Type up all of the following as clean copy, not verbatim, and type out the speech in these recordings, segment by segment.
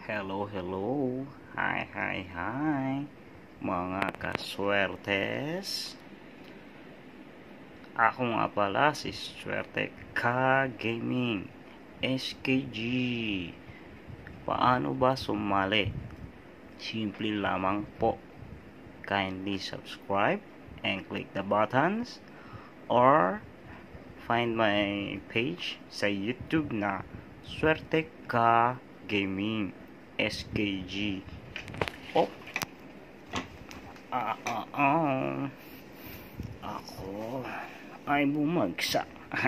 Hello, hello. Hi, hi, hi. Mga kaswertes. Ako nga pala si Swerte Ka Gaming SKG. Paano ba sumali? Simple lamang po. Kindly subscribe and click the buttons or find my page sa YouTube na Swerte Ka Gaming SKG. Oh. Ako ay bumagsak.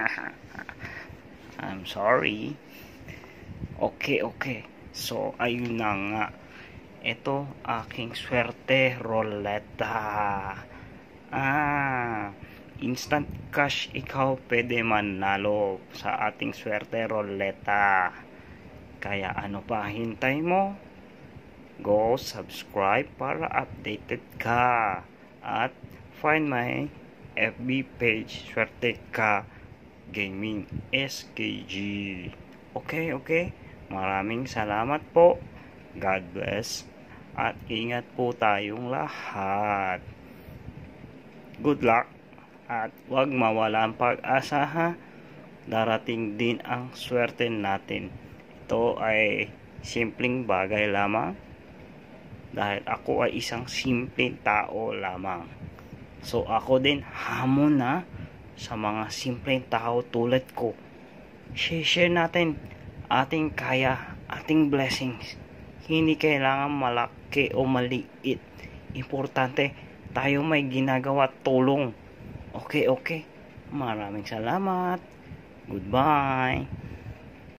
I'm sorry. Okay. So, ayun na nga. Ito aking swerte roleta. Instant cash ikaw pwede manalo sa ating swerte roleta. Kaya ano pa hintay mo? Go subscribe para updated ka. At find my FB page Swerte Ka Gaming SKG. Okay. Maraming salamat po. God bless. At ingat po tayong lahat. Good luck. At huwag mawalan pag-asa ha. Darating din ang swerte natin. Ito ay simpleng bagay lamang. Dahil ako ay isang simpleng tao lamang. So ako din hamon na sa mga simpleng tao tulad ko. Share natin ating kaya, ating blessings. Hindi kailangan malaki o maliit. Importante tayo may ginagawa tulong. Okay. Maraming salamat. Goodbye.